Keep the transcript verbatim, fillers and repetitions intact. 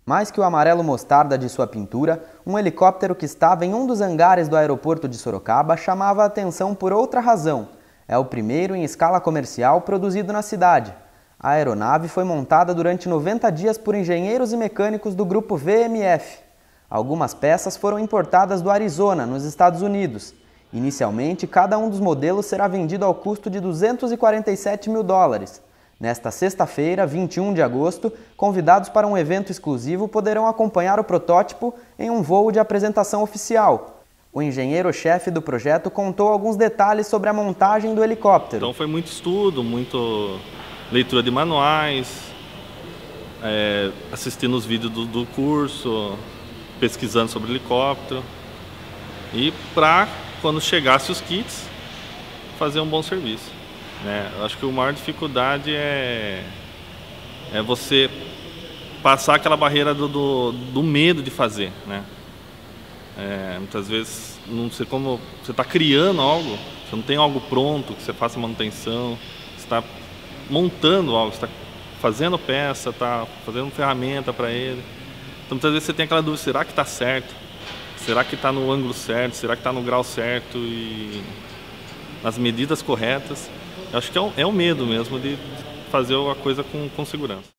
Mais que o amarelo mostarda de sua pintura, um helicóptero que estava em um dos hangares do aeroporto de Sorocaba chamava a atenção por outra razão. É o primeiro em escala comercial produzido na cidade. A aeronave foi montada durante noventa dias por engenheiros e mecânicos do grupo V M F. Algumas peças foram importadas do Arizona, nos Estados Unidos. Inicialmente, cada um dos modelos será vendido ao custo de duzentos e quarenta e sete mil dólares. Nesta sexta-feira, vinte e um de agosto, convidados para um evento exclusivo poderão acompanhar o protótipo em um voo de apresentação oficial. O engenheiro-chefe do projeto contou alguns detalhes sobre a montagem do helicóptero. Então foi muito estudo, muito leitura de manuais, é, assistindo os vídeos do, do curso, pesquisando sobre helicóptero e para, quando chegasse os kits, fazer um bom serviço. Né? Eu acho que a maior dificuldade é, é você passar aquela barreira do, do, do medo de fazer. Né? É, muitas vezes, não sei como, você está criando algo, você não tem algo pronto, que você faça manutenção, você está montando algo, você está fazendo peça, está fazendo ferramenta para ele. Então muitas vezes você tem aquela dúvida, será que está certo? Será que está no ângulo certo? Será que está no grau certo e nas medidas corretas? Eu acho que é o, é o medo mesmo de fazer a coisa com, com segurança.